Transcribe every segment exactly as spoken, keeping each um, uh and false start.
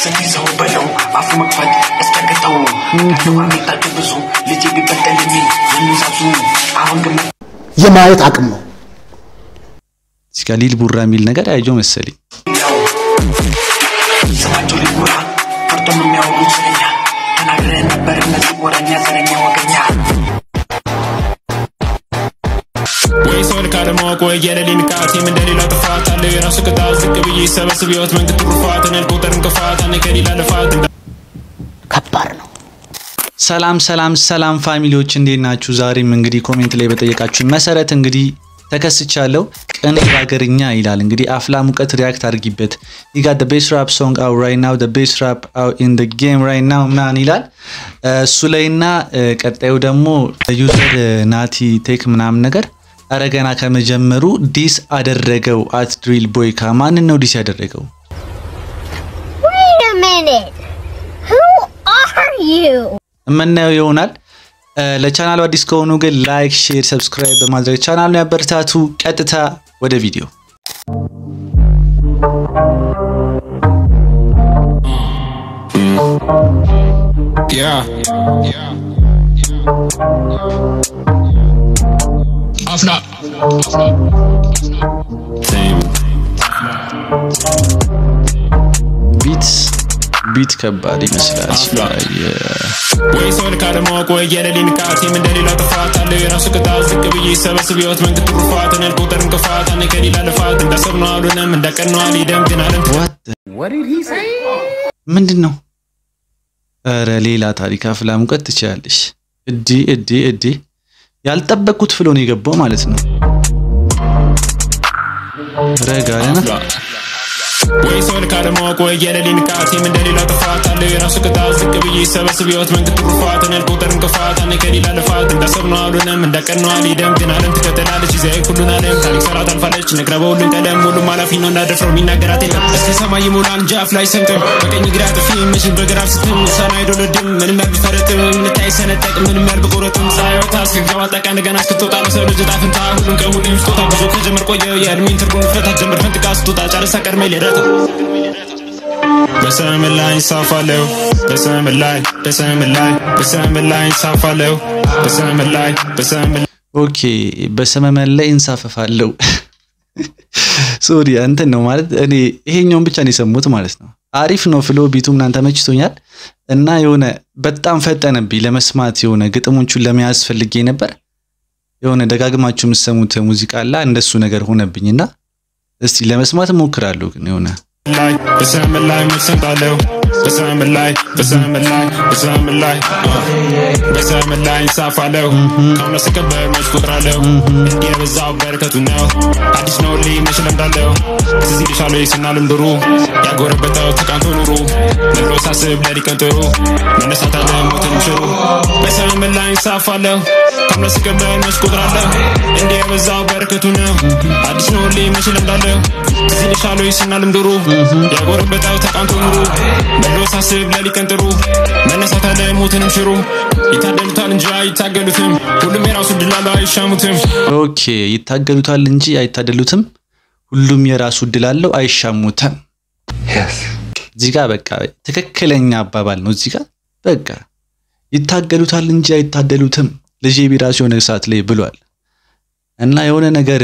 سنيزه بلو عفو مكفت اسكتو كانوا عم يتعجبوا لجي بيبدلني ينزعزو አሁን ግን የማየት አቅም ነው ስካሊል ቡራ ሚል ነገር አይጆ መሰለኝ ሰማጆ ሊቡራ ፈርቶ የሚያወሩት ስለኛ ተናግረን ነበር እነዚህ ወረኛ ዘረኛ ወገኛ ويسول كلام وقوي يلين كاتي من دليل طفات اللي راسك تازك بيجي سبب بيوت من كترفات انا الكوتر انكفات انا كليل لفات ከባድ ነው ሰላም ሰላም ሰላም ፋሚሊዎች እንዴት ናችሁ ዛሬም እንግዲህ ኮሜንት ላይ በጠየቃችሁ መሰረት እንግዲህ ተከስቻለሁ ቀን ባገርኛ ይላል እንግዲህ አፍላ ሙቀት ሪአክት አድርጊበት you got the best rap song out right now the best rap out in the game right now ማን ይላል ሱለይና ቀጣዩ ደግሞ ዩዘር ናቲ ቴክ ምናምን ነገር አረጋና ከመጀመሩ ዲስ አደረገው at drill boy ከማን ነው ዲስ ያደረገው Wait a minute who are you ምንነው ይሆናል ለቻናሉ አዲስ ከሆኑ ግን ላይክ ሼር ሰብስክራይብ በማድረግ ቻናሉን ያበረታቱ ቀጥታ ወደ ቪዲዮ Yeah yeah Afna Same beats beat ከባድ ይመስላል ويسول كلام وقوي يلين كاتي من دليل طفات اللي راسك تازك بيجي سبب بيوت من كترفات انا الكوتر انكفات انا كليل لفات انت سبنا علونا من دكنوا علي دم تنالم what did he say ምንድነው አረ ሌላ ታሪክ አፍላ ሙቀት ትቻለሽ እዲ እዲ እዲ ያልጠበቁት ፍሎ ነው የገባው ማለት ነው ረጋለና ويسول كلام وقوي يلين كاتي من دليل طفات اللي راسك تازك بيجي سبب بيوت من كترفات انا الكوتر انكفات انا كليل لفات انت سبنا علونا من دكنوا علي دم تنالم تكتلالش زي كلنا لم تاريخ سرات الفلش نقربوا لهم كلام ሁሉ ማላፊኖ እንዳደፍረው ሚናገራት የለም እስኪ ሰማይ ሙላን ጃፍ ላይ ሰንተም በቀኝ ግራት ፊም ምሽን በግራፍ ስትም ሰማይ ዶልድም ምንም ያልፈረጥም ምንታይ ሰነጠቅ ምንም ያልበቆረጥም ሳይወጣ ሲገባ ጠቃ እንደገና እስክትወጣ ለሰው ልጅ ጣፍንታ ሁሉም ቀን ሁሉ ይስጦታ ብዙ ከጀመር ቆየ የእድሜን ትርጉም ፈታ ጀመር ፈንጥቃ ስትወጣ ጨርሳ ቀድሜ ሊረታ በሰም ላይ ሳፋለው በሰም ላይ በሰም ላይ በሰም ላይ ሳፋለው በሰም ላይ በሰም ኦኬ በሰም ላይ እንሳፈፋለው ሶሪ አንተ ነው ማለት እኔ ይሄኛውን ብቻ ነው የሰሙት ማለት ነው አሪፍ ነው ፍሎ ቢቱ ምናን ተመችቶኛል እና የሆነ በጣም ፈጠነብኝ ለመስማት የሆነ ግጥሞቹን ለመያዝ ፈልጌ ነበር የሆነ ደጋግማችሁ የምትሰሙት ሙዚቃ አለ እንደሱ ነገር ሆነብኝና እስቲ ለመስማት ሞክራለሁ ግን የሆነ ላይ በሰም ላይ መሰንታለው በሰም ላይ በሰም ላይ በሰም ላይ በሰም ላይ ሳፋለው ከመሰከበር መስቆጥራለው የበዛው በረከቱ ነው አዲስ ነው ሊመሽ ለምዳለው እዚህ ልሻለው ይስናልም ድሩ ያጎረበተው ተቃንቶ ኑሩ ለሮ ሳስብ ለሪቀንጥሩ መነሳት አለ ሞትን ሽሩ በሰም ላይ ሳፋለው ከመሰከበር መስቆጥራለው የበዛው በረከቱ ነው አዲስ ነው ሊመሽ ለምዳለው እዚህ ልሻለው ይስናልም ድሩ ያጎረበተው ተቃንቶ ኑሩ ለሮሳስብ ለሊቀንጥሩ መነሳት አለ ሞትንም ሽሩ ይታደሉታል እንጂ አይታገሉትም ሁሉም የራሱ ድላለው አይሻሙትም ኦኬ ይታገሉታል እንጂ አይታደሉትም ሁሉም የራሱ ድላለው አይሻሙትም yes ዚጋ በቃ ትክክለኛ አባባል ነው ዚጋ በቃ ይታገሉታል እንጂ አይታደሉትም ለጄ ቢራስ የሆነ ሰዓት ላይ ብሏል እና የሆነ ነገር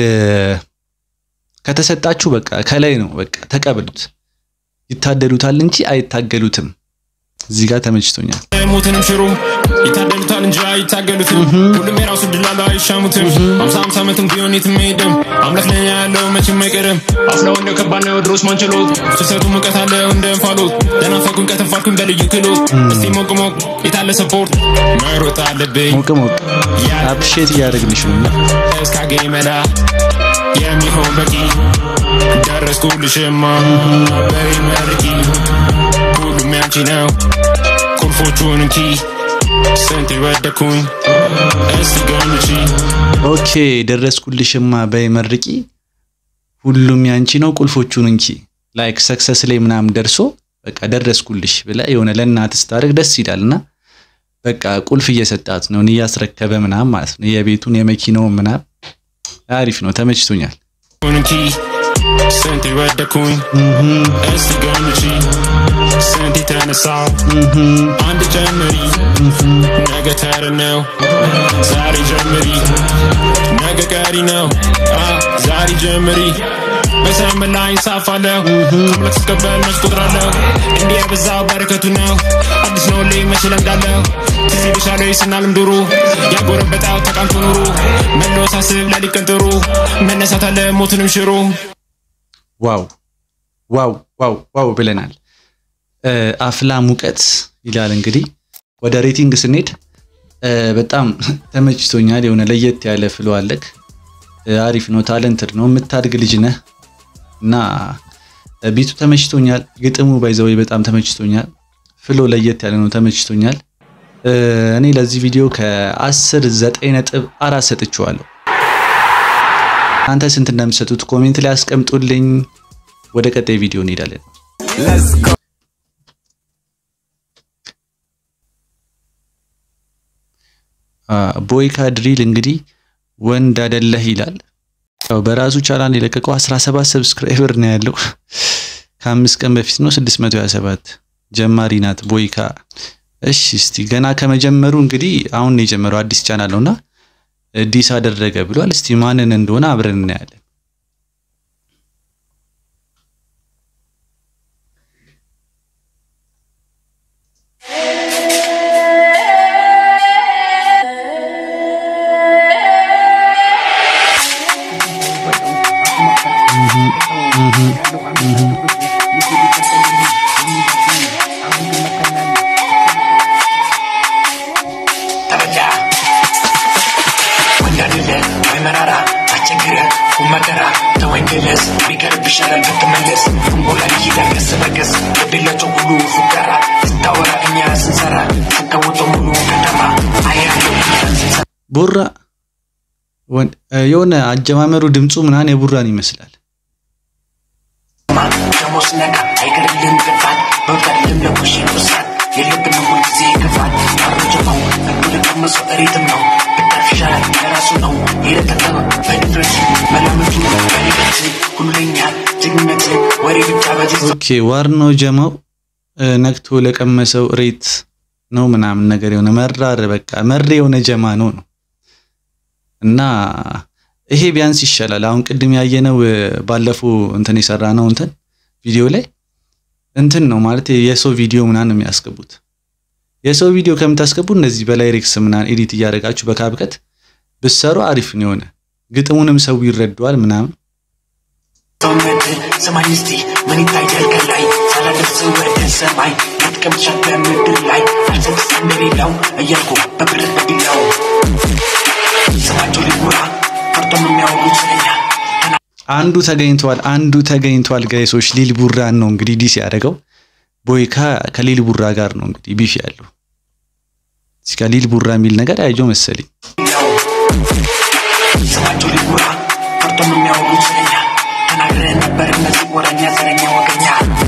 ከተሰጣችሁ በቃ ከላይ ነው በቃ ተቀበሉት ይታደሉታል እንጂ አይታገሉትም እዚህ ጋር ተመችቶኛል ሞትንም ሽሩ ይታደሉታል እንጂ አይታገሉትም ሁሉም የራሱ ድላለው አይሻሙትም ሃምሳ ሃምሳ ዓመትም ቢሆን ይትመደም አምላክ ለኛ ያለው መቼም አይቀርም አፍላው ነው ከባድ ነው ድሮስ ማንችሎት ሰሰቱ ሙቀት አለ እንደንፋሎት ለናፈቁን ከተፋርኩን በልዩ ክሎት እስቲ ሞቅ ሞቅ የታለ ሰፖርት መሮጥ አለብኝ ሞቅ ሞቅ አፕሼት ያደርግልሽ ነው እስካገኝ መላ የሚሆን በቂ ደረስኩልሽማ በይመርቂ ሁሉም ያንቺ ነው ቁልፎቹን እንኪ ስንት ወደኩኝ እስቲ ገምቺ ኦኬ ደረስኩልሽማ በይመርቂ ሁሉም ያንቺ ነው ቁልፎቹን እንኪ ላይክ ሰክሰስ ላይ ምናምን ደርሶ በቃ ደረስኩልሽ ብለ የሆነ ለእናት ስታረግ ደስ ይላልና በቃ ቁልፍ እየሰጣት ነው እያስረከበ ምናምን ማለት ነው የቤቱን የመኪናው ምናምን አሪፍ ነው ተመችቶኛል Senti ወደኩኝ እስቲ ገምቺ ስንት ያነሳው አንድ ጀምሪ ነገ ተር ነው ዛሬ ጀምሪ ነገ ቀሪ ነው ዛሬ ጀምሪ በሰማይ ላይ ሳፋለው ከመለክስ ከበል መስቆጥራለው እንዲህ በዛው በረከቱ ነው አዲስ ነው ላይ መስለም እንዳለው ትዝ ይልሻል ይስናልም ድሩ ያጎረበጣው ተቃምቶ ኑሩ መለሳስብ ለሊቀንጥሩ መነሳት አለ ሞትንም ሽሩ ዋው ዋው ዋው ዋው ብለናል አፍላ ሙቀት ይላል እንግዲህ ወደ ሬቲንግ ስንሄድ በጣም ተመችቶኛል የሆነ ለየት ያለ ፍሎ አለክ አሪፍ ነው ታለንትድ ነው የምታድግ ልጅ ነህ እና ቢቱ ተመችቶኛል ግጥሙ ባይዘው በጣም ተመችቶኛል ፍሎ ለየት ያለ ነው ተመችቶኛል እኔ ለዚህ ቪዲዮ ከ10 ዘጠኝ ነጥብ አራት ሰጥቼዋለሁ አንተ ስንት እንደምትሰጡት ኮሜንት ላይ አስቀምጡልኝ ወደ ቀጣይ ቪዲዮ እንሄዳለን ቦይካ ድሪል እንግዲህ ወንድ አይደለህ ይላል ያው በራሱ ቻናል የለቀቀው አስራ ሰባት ሰብስክራይበር ነው ያለው ከአምስት ቀን በፊት ነው ስድስት መቶ ሃያ ሰባት ጀማሪ ናት ቦይካ እሺ እስቲ ገና ከመጀመሩ እንግዲህ አሁን ነው የጀመረው አዲስ ቻናል ነውና ዲስ አደረገ ብሏል እስቲ ማንን እንደሆነ አብረን እናያለን ومكرة توين جلس بيقرب بشغل بتملس نقول عليه درس بقص بيلا تقولوا فكرة ستورا إني أسنسرة ستوتو ملو كتما عيالو ቡራ የሆነ አጀማመሩ ድምጹ ምናን የቡራን ይመስላል ደሞስ ነካ አይገርልም ገፋት በቀልም ለኩሽ ይወሳት የልብን ሁሉ ጊዜ ገፋት አሮጀማው እንግዲህ ከመሶ እሪትም ነው ብታፍሻል ለራሱ ነው ይረተተማ በድፍረት መላምቱ በልበት ሁሉኛ ጅግነት ወሬ ብቻ በዚህ ኦኬ ዋርኖ ጀማው ነክቶ ለቀመሰው ሬት ነው ምናምን ነገር የሆነ መራር በቃ መሬ የሆነ ጀማ ነው ነው እና ይሄ ቢያንስ ይሻላል አሁን ቅድም ያየነው ባለፈው እንትን ይሰራናው እንትን ቪዲዮ ላይ እንትን ነው ማለት የሰው ቪዲዮ ምናን ነው የሚያስገቡት የሰው ቪዲዮ ከምታስገቡ እነዚህ በላይሬክስ ምናን ኤዲት ያደርጋችሁ በካብከት ብሰሩ አሪፍ ነው የሆነ ግጥሙንም ሰው ይረዳዋል ምናምን ቶመት ሰማይስቲ ምን ይታያል ከላይ ሳላደርስ ወደ ሰማይ ልትቀምሻት በምድር ላይ አልሰክስ እንደሌላው እያልኩ በብረት በቢላው ሰማቸው ሊጉራ ፈርቶም የሚያወሩት ስለኛ አንዱ ተገኝቷል አንዱ ተገኝቷል ጋይሶች ሊል ቡራን ነው እንግዲህ ዲስ ያደረገው ቦይካ ከሊል ቡራ ጋር ነው እንግዲህ ቢፍ ያለው እዚህ ጋር ሊል ቡራ የሚል ነገር አይጆ መሰለኝ ሰማቸው ሊጉራ ፈርቶም የሚያወሩት ስለኛ ተናግረ ነበር እነዚህ ወረኛ ዘረኛ ወገኛ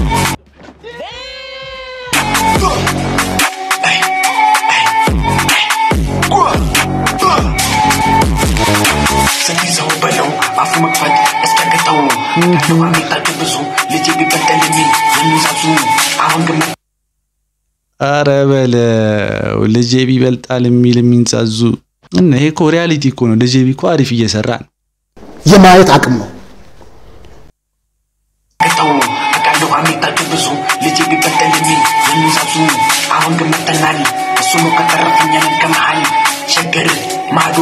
ሰው በለው አፉ መክፈት እስከገጠው ከደዋ ሚጣጭ ብዙ ልጅ ቢበልጥልኝ የሚዛዙ አሁን ግን አረ በለው ልጅ ቢበልጣል የሚል የሚንጻዙ እና ይሄ እኮ ሪያሊቲ እኮ ነው ልጅ ቢኮ አሪፍ እየሰራ ነው የማየት አቅም ነው ገጠው ከደዋ ሚጣጭ ብዙ ልጅ ቢበልጥልኝ የሚዛዙ አሁን ግን መተናል እሱ ነው ከተረፈኝ ከመሃል ሸገር ማዱ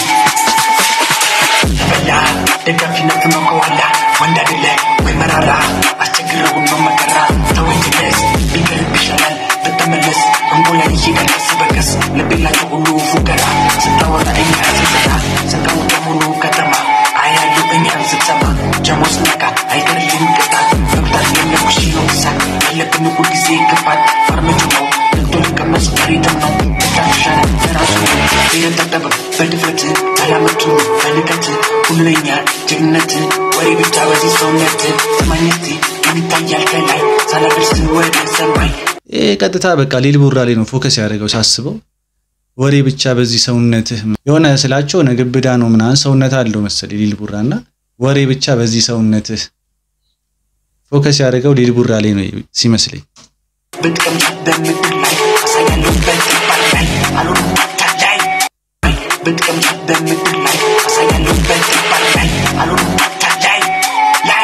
ተበላ ደጋፊነት ነው ከኋላ ወንድ አይደለ ወይ መራራ አስቸግረው ነው መከራ ተወንጀለስ ቢቀርብ ይሻላል በተመለስ እንጎላይ ይደርስ በቀስ ለቤላቸው ሁሉ ፉከራ ስታወራ እኛ ስንሰራ ስንታወጣ ሙሉ ከተማ አያሉ እኛ ስትሰማ ጀሞስ ነካ አይገርልም ቅጣት መብታት የለኩሽ ይወቅሳል ያለብን ሁል ጊዜ ክፋት ፈርመጁ ነው ንግዶ ልቀመስ ቀሪትም ነው ታፍሻል ለራሱ ይረጠጠብ በድፍረት አላመቱ በልቀት ሁሉኛ ጀግነት ወሬ ብቻ በዚህ ሰውነት ሰማኝስቲ የሚታያል ከላይ ሳላደርስ ወደ ሰማይ ቀጥታ በቃ ሊል ቡራ ላይ ነው ፎከስ ያደረገው ሳስበው ወሬ ብቻ በዚህ ሰውነትህ የሆነ ስላቸው ነግብዳ ነው ምናን ሰውነት አለው መሰለኝ ሊል ቡራና ወሬ ብቻ በዚህ ሰውነትህ ፎከስ ያደረገው ሊል ቡራ ላይ ነው ሲመስለኝ ብትቀምጫት በምድር ላይ አሳያለሁ በተግባር ላይ አልሆንም ታላይ ብትቀምጫት በምድር ላይ አሳያለሁ በተግባር ላይ አልሆንም ታላይ ላይ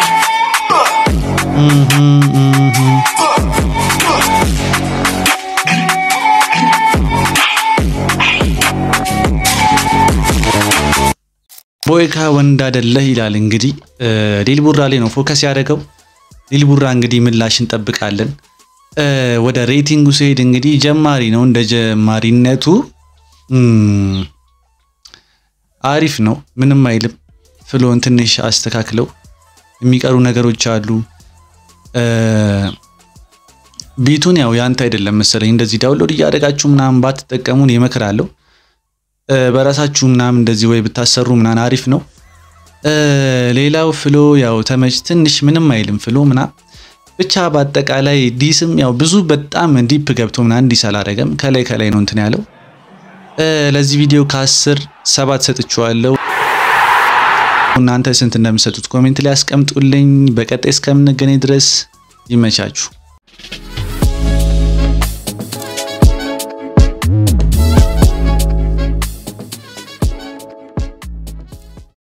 ቦይካ ወንድ አይደለህ ይላል እንግዲህ ሊልቡራ ላይ ነው ፎከስ ያደረገው ሊልቡራ እንግዲህ ምላሽ እንጠብቃለን ወደ ሬቲንጉ ሲሄድ እንግዲህ ጀማሪ ነው እንደ ጀማሪነቱ አሪፍ ነው ምንም አይልም ፍሎን ትንሽ አስተካክለው የሚቀሩ ነገሮች አሉ ቢቱን ያው ያንተ አይደለም መሰለኝ እንደዚህ ዳውንሎድ ያደርጋችሁ ምናምን ባትጠቀሙን ይመክራለሁ በራሳችሁ ምናምን እንደዚህ ወይ ብታሰሩ ምናን አሪፍ ነው ሌላው ፍሎ ያው ተመች ትንሽ ምንም አይልም ፍሎ ምና ብቻ በአጠቃላይ ዲስም ያው ብዙ በጣም ዲፕ ገብቶ ምናን ዲስ አላደረገም ከላይ ከላይ ነው እንትን ያለው ለዚህ ቪዲዮ ከ10 ሰባት ሰጥቻለሁ እናንተ ስንት እንደምትሰጡት ኮሜንት ላይ አስቀምጡልኝ በቀጣይ እስከምንገናኝ ድረስ ይመቻችሁ